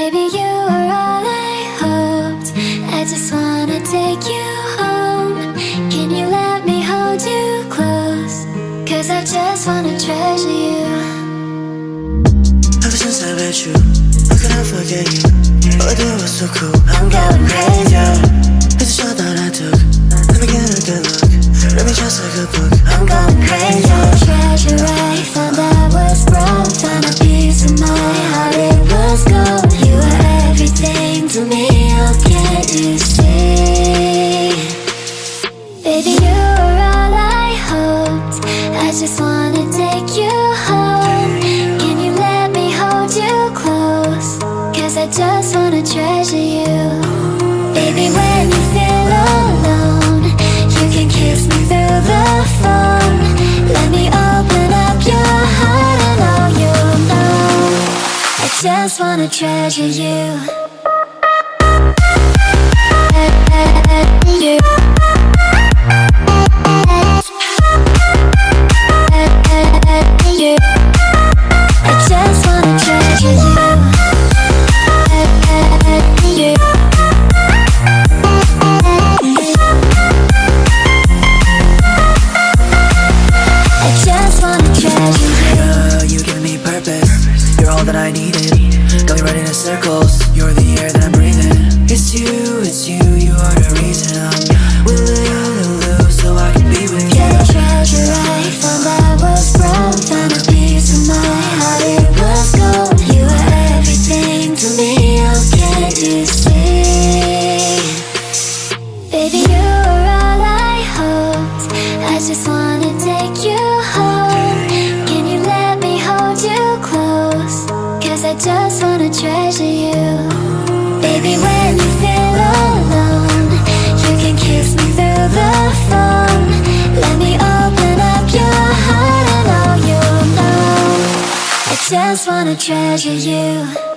Baby, you are all I hoped. I just wanna take you home. Can you let me hold you close? Cause I just wanna treasure you. Ever since I met you, how could I forget you? All I did was so cool, I'm going crazy. It's a shot that I took, let me get a good look. Read me just like a book, I'm going crazy. Treasure I found I was broke. Found a piece of my heart, it was gold. You were everything to me, oh can't you see? Baby, you were all I hoped. I just wanna take you home. Can you let me hold you close? Cause I just wanna treasure you. Baby, when you feel alone, you can kiss me through the phone. Let me open up your heart and all you'll know. I just wanna treasure you. I just wanna treasure you. I just wanna treasure you. Girl, you give me purpose, you're all that I needed. Got me running in circles, you're the air that I'm breathing. It's you, you are the reason I'm willing to lose so I can be with you. Yeah, treasure I found I was broke. Found a piece of my heart, it was gold. You were everything to me, oh can't you see? Baby, you were all I hoped. I just wanna take you home. Can you let me hold you close? Cause I just wanna treasure you. Baby, when you feel alone, you can kiss me through the phone. Let me open up your heart and all you'll know. I just wanna treasure you.